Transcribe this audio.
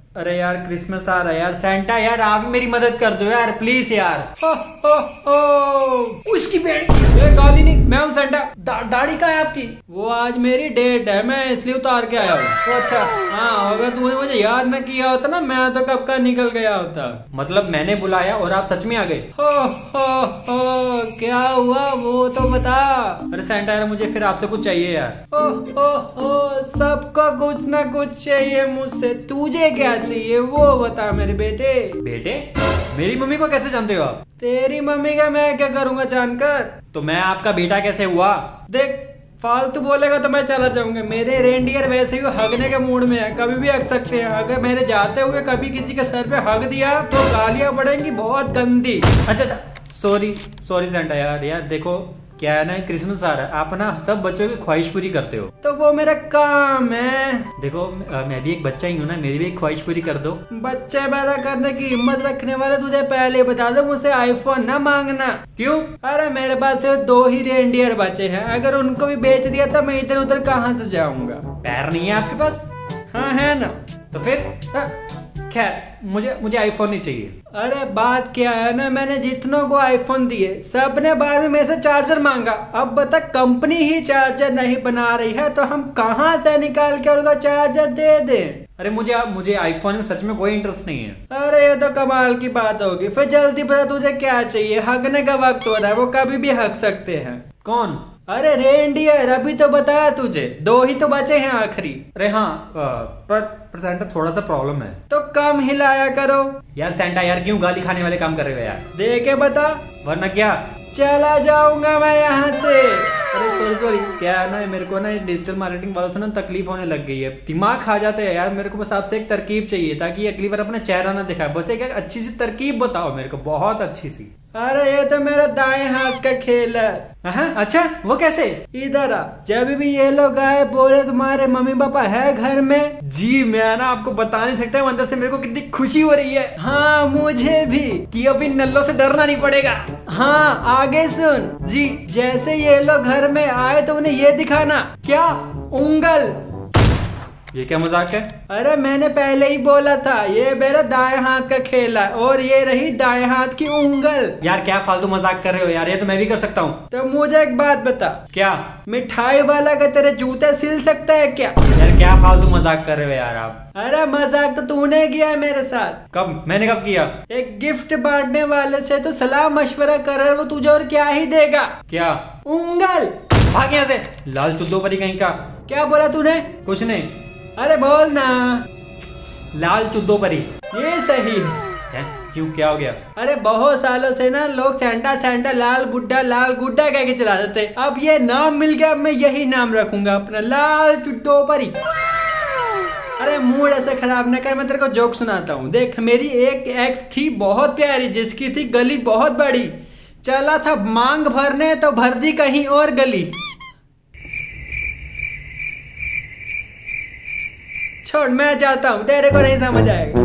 अरे यार क्रिसमस आ रहा है यार, सेंटा यार आप मेरी मदद कर दो यार प्लीज यार। उसकी गाली नहीं, मैं हूँ सेंटा। दाढ़ी कहाँ है आपकी? वो आज मेरी डेट है, मैं इसलिए उतार के आया हूँ। अच्छा हाँ, अगर तूने मुझे याद न किया होता ना, मैं तो कब का निकल गया होता। मतलब मैंने बुलाया और आप सच में आ गए? हो क्या हुआ वो तो बता। अरे सेंटा यार मुझे फिर आपसे कुछ चाहिए यार। हो सबको कुछ ना कुछ चाहिए मुझसे, तुझे क्या चाहिए वो बता मेरे बेटे। बेटे? मेरी मम्मी को कैसे जानते हो आप? तेरी मम्मी का मैं क्या करूंगा जानकर? तो मैं आपका बेटा कैसे हुआ? देख फालतू बोलेगा तो मैं चला जाऊंगा। मेरे रेनडियर वैसे ही हगने के मूड में है, कभी भी हग सकते हैं। अगर मेरे जाते हुए कभी किसी के सर पे हग दिया तो गालियां पड़ेंगी बहुत गंदी। अच्छा सॉरी सेंटा यार देखो क्या है ना, क्रिसमस आ रहा है, आप ना सब बच्चों की ख्वाहिश पूरी करते हो, तो वो मेरा काम है। देखो मैं भी एक बच्चा ही हूँ ना, मेरी भी एक ख्वाहिश पूरी कर दो। बच्चे पैदा करने की हिम्मत रखने वाले तुझे पहले बता दो, मुझसे आईफोन ना मांगना। क्यों? अरे मेरे पास सिर्फ 2 ही रेनडियर बचे हैं, अगर उनको भी बेच दिया तो मैं इधर उधर कहाँ से जाऊंगा? पैर नहीं है आपके पास? हाँ है ना, तो फिर खैर मुझे आईफोन नहीं चाहिए। अरे बात क्या है ना, मैंने जितनों को आईफोन दिए सबने बाद में मेरे से चार्जर मांगा। अब बता, कंपनी ही चार्जर नहीं बना रही है तो हम कहाँ से निकाल के उनको चार्जर दे दें? अरे मुझे आईफोन में सच में कोई इंटरेस्ट नहीं है। अरे ये तो कमाल की बात होगी। फिर जल्दी बता तुझे क्या चाहिए, हगने का वक्त हो रहा है, वो कभी भी हग सकते हैं। कौन? अरे रेनडियर, अभी तो बताया तुझे, 2 ही तो बचे हैं आखिरी। अरे हाँ पर सेंटा थोड़ा सा प्रॉब्लम है। तो कम हिलाया करो यार। सेंटा यार क्यों गाली खाने वाले काम कर रहे हो यार? दे के बता वरना क्या चला जाऊंगा मैं यहाँ से। अरे सॉरी क्या है ना, मेरे को ना डिजिटल मार्केटिंग वालों से ना तकलीफ होने लग गई है, दिमाग खा जाते हैं यार। मेरे को बस आपसे एक तरकीब चाहिए ताकि अगली बार अपना चेहरा ना दिखाए। बस एक अच्छी सी तरकीब बताओ मेरे को, बहुत अच्छी सी। अरे ये तो मेरा दाएं हाथ का खेल है। अच्छा वो कैसे? इधर आ, जब भी ये लोग आए बोले तुम्हारे मम्मी पापा है घर में, जी मैं ना आपको बता नहीं सकता अंदर से मेरे को कितनी खुशी हो रही है। हाँ मुझे भी, कि अभी नल्लों से डरना नहीं पड़ेगा। हाँ आगे सुन जी, जैसे ये लोग घर में आए तो उन्हें ये दिखाना। क्या? उंगल। ये क्या मजाक है? अरे मैंने पहले ही बोला था, ये मेरा दाएं हाथ का खेल है और ये रही दाएं हाथ की उंगल। यार क्या फालतू मजाक कर रहे हो यार, ये तो मैं भी कर सकता हूँ। तो मुझे एक बात बता। क्या? मिठाई वाला का तेरे जूते सिल सकता है क्या? यार क्या फालतू मजाक कर रहे हो यार आप? अरे मजाक तो तूने किया है मेरे साथ। कब? मैंने कब किया? एक गिफ्ट बांटने वाले से तो सलाह मशवरा कर रहा है, वो तुझे और क्या ही देगा? क्या? उंगल। भाग यहाँ से लाल चुद्दो परी कहीं का। क्या बोला तूने? कुछ नहीं। अरे बोल ना। लाल चुद्दो परी। ये सही है। क्यों क्या हो गया? अरे बहुत सालों से ना लोग सेंटा लाल गुड्डा कह के चला देते, अब ये नाम मिल गया, अब मैं यही नाम रखूंगा अपना, लाल चुद्दो परी। अरे मूड ऐसे खराब न कर, मैं तेरे को जोक सुनाता हूँ। देख मेरी एक एक्स थी बहुत प्यारी, जिसकी थी गली बहुत बड़ी, चला था मांग भरने तो भर दी कहीं और गली। छोड़ मैं जाता हूँ, तेरे को नहीं समझ आएगा।